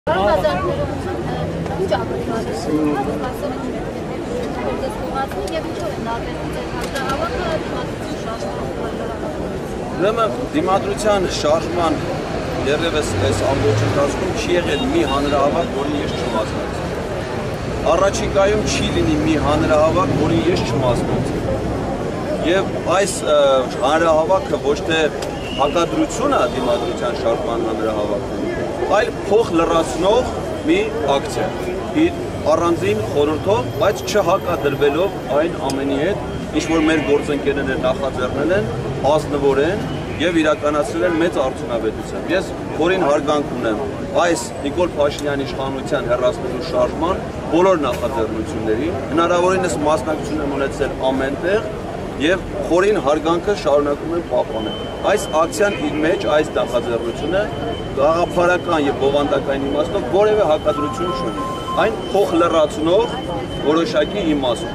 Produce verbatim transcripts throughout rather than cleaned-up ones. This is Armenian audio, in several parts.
Ուրեմն դիմադրության շարժման դեռևս այս ամբողջ ընթացքում չի եղել մի հանրահավաք, որին ես չմասնակցի։ Առաջիկայում չի լինի մի հանրահավաք, որին ես չմասնակցի։ Եվ այս հանրահավաքը ոչ թե հակադրություն է դիմադրության շարժման հանրահավաքն, այլ փող լրացնող մի ակցիա։ Իր առանձին խորհրդով, բայց չհակադրվելով այն ամենի հետ, ինչ որ մեր գործընկերները նախաձեռնել են, ազնվորեն եւ իրականացրել են մեծ արդյունավետությամբ։ Ես խորին հարգանք ունեմ այս Նիկոլ Փաշինյանի իշխանության հեռացնելու շարժման բոլոր նախաձեռնություններին, հնարավորինս մասնակցություն եմ ունեցել ամենտեղ եւ խորին հարգանքը շարունակում եմ պահպանել։ Այս ակցիան իր մեջ այս նախաձեռնությունը գաղափարական եւ բովանդակային իմաստով որևէ հակադրություն չունի։ Այն փող լրացնող որոշակի իմաստ։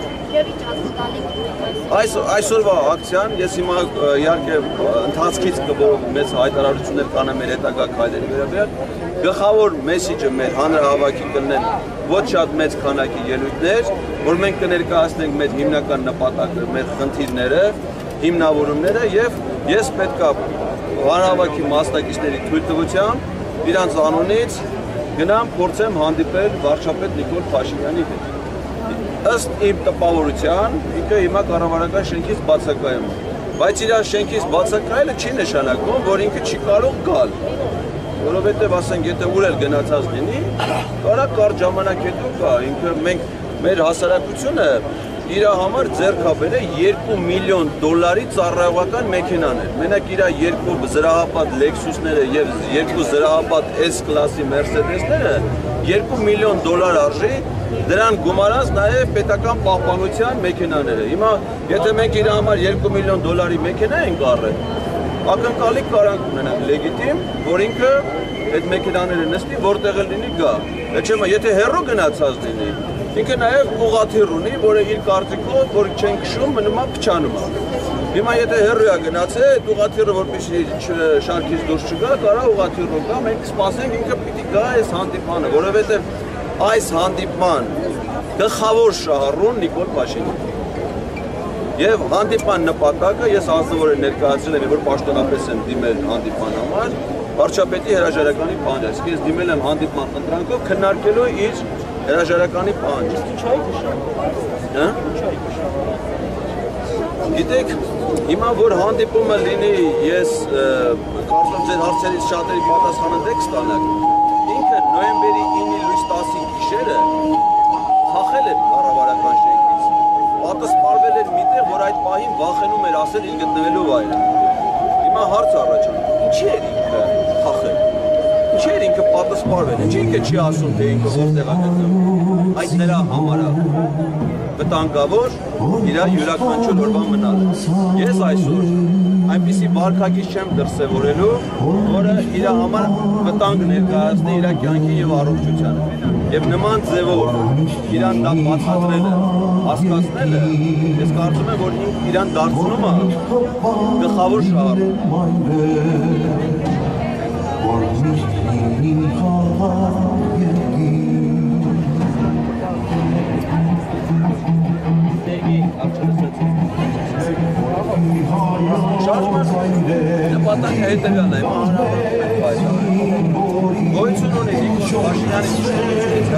Այս այսօրվա ակցիան ես հիմա իհարկե ընթացքից կբորով մեծ հայտարարություններ կանեմ մեր հետագա քայլերի վերաբերյալ, գլխավոր մեսիջը մեր հանրահավաքի կլինեն ոչ շատ մեծ քանակի ելույթներ, որ մենք կներկայացնենք մեր հիմնական նպատակը, մեր խնդիրները, հիմնավորումները եւ ես պետքա հանրահավաքի մասնակիցների թույլտվությամբ իրանց անունից գնամ փորձեմ հանդիպել վարչապետ Նիկոլ Փաշինյանի հետ։ Ըստ իմ տպավորության, ինքը հիմա կառավարական շենքից բացակայում է, բայց իր շենքից բացակայելը չի նշանակում, որ ինքը չի կարող գալ, որովհետև ասենք, եթե ուր էլ գնացած լինի, կարա կարճ ժամանակ հետո գա, ինքը մենք մեր հասարակությունը իր համար ձեռք է բերել երկու միլիոն դոլարի ծառայողական մեքենաներ, մենակ իր երկու զրահապատ Lexus-ները եւ երկու զրահապատ S կլասի Mercedes-ները երկու միլիոն դոլար արժի, դրան գումարած նաև պետական պահպանության մեքենաները։ Հիմա եթե մենք իր համար երկու միլիոն դոլարի մեքենա ենք առել, ակնկալի կարանք ունենանք լեգիտիմ, որ ինքը այդ մեքենաները նստի, որտեղ լինի գա։ Էջեմա եթե հեռու գնացած լինի, ինքը նաև ուղղաթիռ ունի, որը իր կարծիքով, որ չեն քշում, մնում է փչանում է։ Հիմա եթե հեռու է գնացել, այդ ուղղաթիռը որպեսզի շարքից դուրս չգա, կարա ուղղաթիռով գա, մենք սպասենք ինքը պիտի գա այս հանդիպանը, որովհետև այս հանդիպման գլխավոր շահառուն Նիկոլ Փաշինյանն է։ Եվ հանդիպման նպատակը ես ազնվորեն ներկայացրել եմ, որ պաշտոնապես եմ դիմել հանդիպման համար, վարչապետի հրաժարականի պահանջ, իսկ ես դիմել եմ հանդիպման ընտրանքով քննարկելու իր հրաժարականի պահանջը։ Ինչ այ նշանակում։ Գիտեք, հիմա որ հանդիպումը լինի, ես կարծում ձեր հարցերից շատերի պատասխանը դեք ստանաք։ Ինքը նոյեմբերի ինը լույս տասի գիշերը խախել էր կառավարական շենքից։ Պատասխանվել էր միտեղ, որ այդ պահին վախենում էր ասել իր գտնվելու վայրը։ Հիմա հարց առաջանում, ինչի էր ինքը խախել։ Ինչի էր ինքը պատասխանվել, ինչի ինքը չի ասում, թե ինքը որտեղ է գտնվում։ Այդ նրա համար է վտանգավոր իր յուրաքանչյուր օրվա մնալը։ Ես այսօր այնպիսի վարքագիծ չեմ դրսևորելու, որը իր համար վտանգ ներկայացնի իր կյանքի եւ առողջությանը։ Եվ նման ձևով իրան դա բացատրելը, հասկացնելը, ես կարծում եմ, որ իրան դարձնում է գլխավոր շահառու։ Նպատակը հետևյալն է, գոյություն ունի Նիկոլ Փաշինյանի իշխանությունից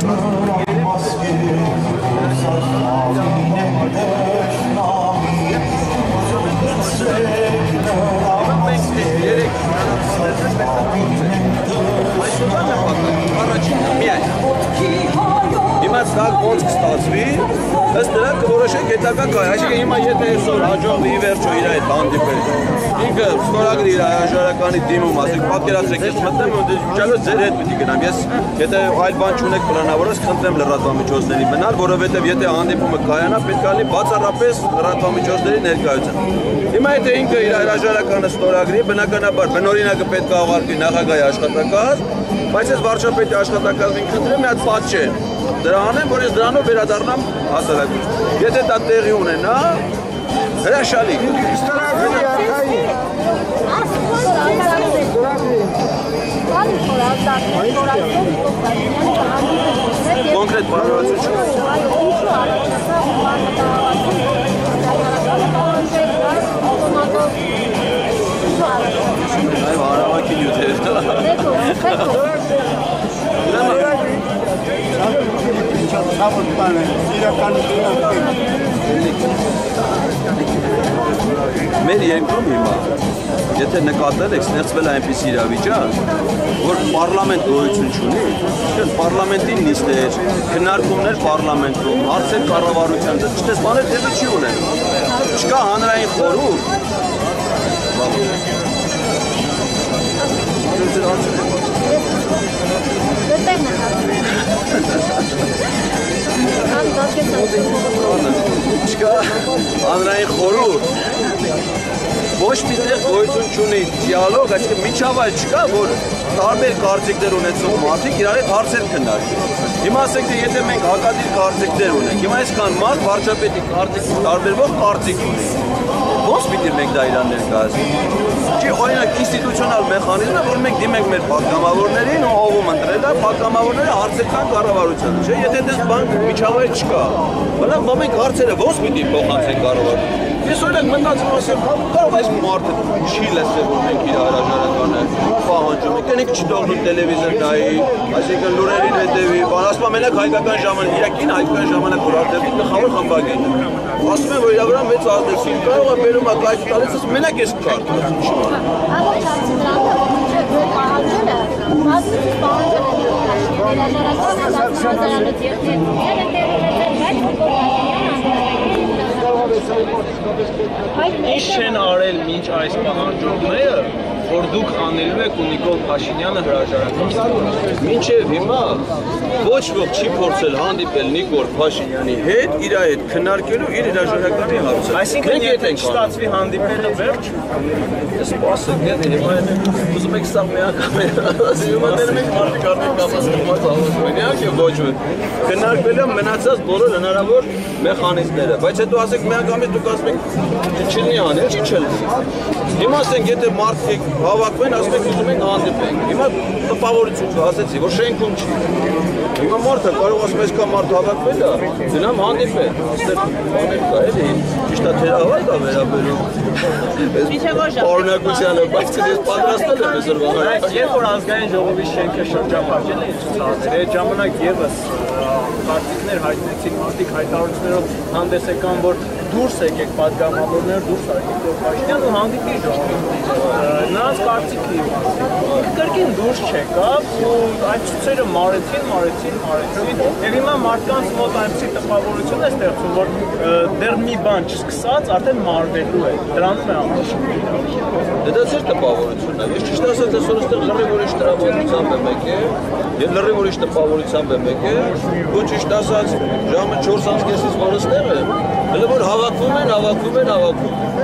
Հիմա սա ոնց կստացվի, ըստ նրա կորոշենք հետագա կայ, այսինքն հիմա եթե այսօր հաջողվի ի վերջո իր այդ հանդիպել, ինքը ստորագրի իր հրաժարականի դիմում, ասենք պատկերացրեք, ես մտնում եմ ճալո ձեր հետ պիտի գնամ, ես եթե այլ բան չունեք պլանավորած, խնդրեմ լրատվամիջոցների մնալ, որովհետև եթե հանդիպումը կայանա, պետք է լինի բացառապես լրատվամիջոցների ներկայությամբ։ Հիմա եթե ինքը իր հրաժարականը ստորագրի, բնականաբար բնօրինակը պետք է ուղարկվի նախագահի աշխատակազմ, բայց ես վարչապետի աշխատակազմին խնդրեմ մի հատ պատճեն։ Դրա անեմ, որ ես դրանով վերադառնամ հասարակություն։ Եթե դա տեղի ունենա, հրաշալի։ Կոնկրետ բարոյացություն։ Այ հարավակի նյութեր։ Մեր երկրում հիմա, եթե նկատել եք, ստեղծվել է այնպիսի իրավիճակ, որ պարլամենտ գոյություն չունի, պարլամենտի նիստեր, քննարկումներ պարլամենտում, հարցեր կառավարության, չտես բաներ տեղի չի ունենում, չկա հանրային խորհուրդ։ Չկա հանրային խորհուրդ, ոչ մի տեղ գոյություն չունի դիալոգ, այսինքն միջավայր չկա, որ տարբեր կարծիքներ ունեցող մարդիկ իրար հետ հարցեր քննարկեն։ Հիմա ասենք թե եթե մենք հակադիր կարծիքներ ունենք, հիմա այսքան մարդ վարչապետի կարծիքից տարբերվող կարծիք ունի։ Ոնց պիտի մենք դա իրան ներկայացնենք։ Չի օրինակ ինստիտուցիոնալ մեխանիզմը, որ մենք դիմենք մեր պատգամավորներին ու ով ընտրել է, պատգամավորները հարցեր տան կառավարությանը, չէ՞, եթե դες բան միջավայր չկա։ Բանալ մենք հարցերը ոնց պիտի փոխանցենք կառավարությանը։ Ես օրինակ մտածում ասեմ, կարող այս մարդը չի լսել, որ մենք իր հրաժարականը պահանջում ենք, կնենք չթողնում տելևիզոր նայի, այսինքն լուրերին հետևի, բան ասում եմ մենակ հայկական ժամանակ, իր կին հայկական ժամանակ որ արտերտի գլխավոր խմբագետը։ Ասում եմ, որ իր վրա մեծ ազդեցություն կարող է բերում է կայք տալիս, մենակ ես կարդում։ Ինչ չեն արել մինչ այս պահանջողները, որ դուք անելու եք ու Նիկոլ Փաշինյանը հրաժարականը։ Մինչև հիմա ոչ ոք չի փորձել հանդիպել Նիկոլ Փաշինյանի հետ, իր հետ քննարկելու իր հրաժարականի հարցը։ Այսինքն եթե չստացվի հանդիպելը վերջ, սպասեք, եթե հիմա ուզում եք սա միակամ է, հիմա դերում եք մարդիկ արդեն կապասկրմած աղոսում են, իհարկե ոչ ոք։ Քննարկվելու մնացած բոլոր հնարավոր մեխանիզմները, բայց հետո ասեք միակամից դուք ասում եք չլինի անել, չի չլինի։ Հիմա ասենք եթե մարդիկ հավաքվեն, ասում եք ուզում ենք հանդիպենք։ Հիմա տպավորություն կա, ասեցի, որ շենքում չի։ Հիմա մարդը կարող ասում այսքան մարդ հավաքվել է, դնամ հանդիպել, այստեղ բաներ կա, էլի, ճիշտ է թերահավատ է վերաբերում։ Օրինակությանը, բայց ես պատրաստել եմ այսօր բանը։ Երբ որ ազգային ժողովի շենքը շրջապատել է ցածր, այդ ժամանակ եւս քարտիկներ հայտնեցին, մարդիկ հայտարարություններով հանդես եկան, որ դուրս եկեք պատգամավորներ, դուրս եկեք Փաշինյան ու հանդիպի ժողովին։ Նրանց կարծիքի իմացին։ Կրկին դուրս չեկավ ու այդ ցույցերը մարեցին, մարեցին, մարեցին։ Եվ հիմա մարդկանց մոտ այնպիսի տպավորություն է ստեղծում, որ դեռ մի բան չսկսած արդեն մարվելու է։ Դրանով է ամփոփում։ Դա ծեր տպավորությունն է։ Ես ճիշտ ասած այսօր այստեղ լրիվ ուրիշ տրամադրությամբ եմ եկել, եւ լրիվ ուրիշ տպավորությամբ եմ եկել, ու ճիշտ ասած ժամը չորս անց կեսից որ այստեղ եմ, հələ որ հավաքվում են, հավաքվում են, հավաքվում են։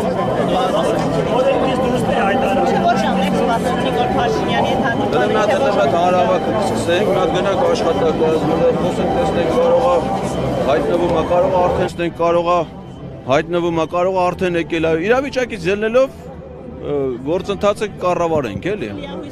Դա նա դեռ շատ հարավակը սկսենք, նա գնանք աշխատակազմները, խոսենք, տեսնենք, կարող է հայտնվում է, կարող է արդեն տեսնենք, կարող է հայտնվում է, կարող է արդեն եկել է, իրավիճակից ելնելով գործընթացը կառավարենք, էլի։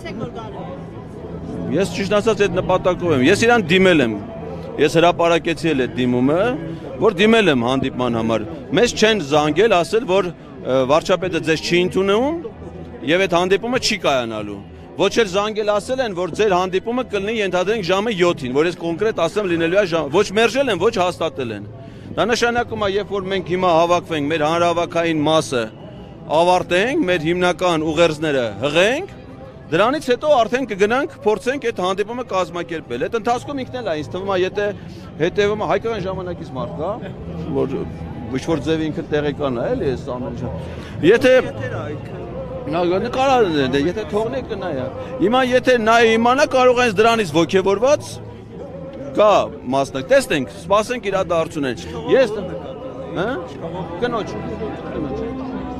Ես ճիշտ ասած այդ նպատակով եմ, ես իրան դիմել եմ, ես հրապարակեցի էլ այդ դիմումը, որ դիմել եմ հանդիպման համար, մեզ չեն զանգել, ասել, որ վարչապետը ձեզ չի ընդունում եւ այդ հանդիպումը չի կայանալու։ Ոչ էլ զանգել ասել են, որ ձեր հանդիպումը կլինի ենթադրենք ժամը յոթին, որ ես կոնկրետ ասեմ լինելու է ժամ, ոչ մերժել են, ոչ հաստատել են։ Դա նշանակում է, երբ որ մենք հիմա հավաքվենք, մեր հանրահավաքային մասը ավարտենք, մեր հիմնական ուղերձները հղենք, դրանից հետո արդեն կգնանք, փորձենք այդ հանդիպումը կազմակերպել։ Այդ ընթացքում ինքն էլ է, ինձ թվում է, եթե հետևում է հայկական ժամանակից մարդ կա, որ ոչ որ ձևի ինքը տեղեկան է, էլի այս ամենը։ Եթե նկարարն է, եթե թողնեք կնայա։ Հիմա եթե նայ իմանա կարող է դրանից ոգևորված կա մասնակ, տեսնենք, սպասենք իրադարձություններ։ Ես հա կնոջ կնոջ